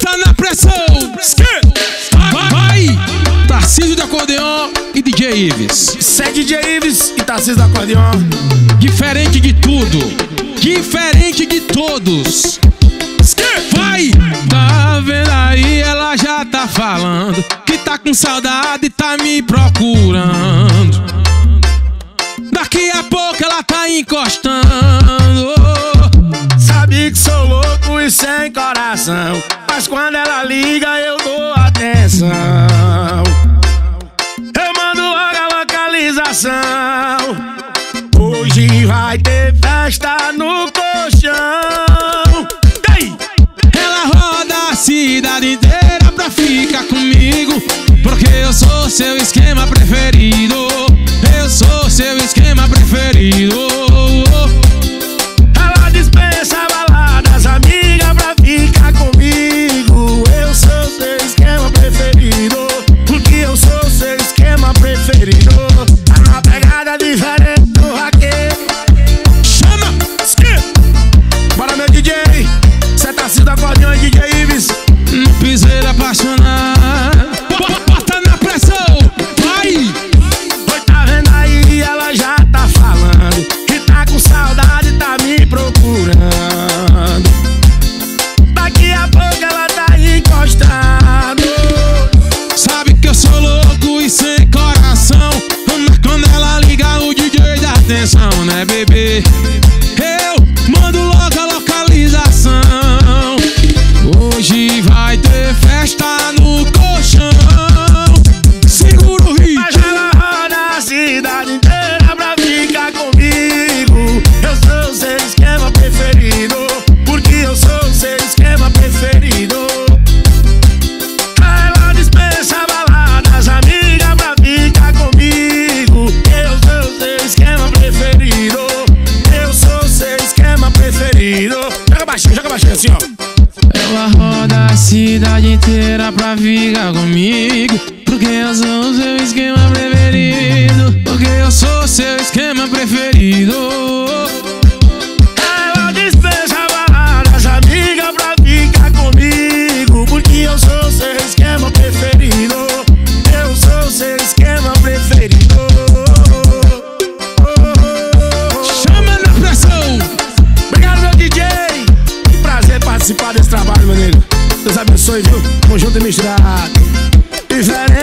Bota na pressão. Vai! Tarcísio do acordeon e DJ Ives. Isso é DJ Ives e Tarcísio do acordeon. Diferente de tudo, diferente de todos. Vai! Tá vendo aí, ela já tá falando que tá com saudade e tá me procurando. Daqui a pouco ela tá encostando. Sabe que sou louco e sem coração, mas quando ela liga eu dou atenção. Eu mando logo a localização. Hoje vai ter festa no colchão. Ei! Ela roda a cidade inteira pra ficar comigo, porque eu sou seu esquema preferido. Eu sou seu esquema preferido. Ela dispensa baladas, amiga, pra ficar comigo. Eu sou seu esquema preferido, porque eu sou seu esquema preferido. Tá na pegada diferente do vaqueiro. Chama! Bora, meu DJ, cê tá Tarcísio do acordeon e DJ Ives. No piseiro apaixonado. Bota na pressão. Vai! Oi, tá vendo aí, ela já tá falando que tá com saudade e tá me procurando. Daqui a pouco ela tá encostando. Sabe que eu sou louco e sem coração, mas quando ela liga o DJ dá atenção, né, bebê? Eu mando logo a localização. Hoje vai ter festa no colchão. Segura o ritmo. Mas ela roda a cidade inteira pra ficar comigo. Eu sou seu esquema preferido, porque eu sou seu esquema preferido. Ela dispensa baladas, amiga, pra ficar comigo. Eu sou seu esquema preferido. Eu sou seu esquema preferido. Joga baixinho assim, ó. Ela roda a cidade inteira pra ficar comigo, porque eu sou seu esquema preferido. Porque eu sou seu esquema preferido. Ela dispensa baladas, amiga, pra ficar comigo, porque eu sou seu esquema preferido. Eu sou seu esquema preferido. Chama na pressão. Obrigado, meu DJ. Que prazer participar desse trabalho, meu nego. Deus abençoe, viu? Tamo junto e misturado. Diferente.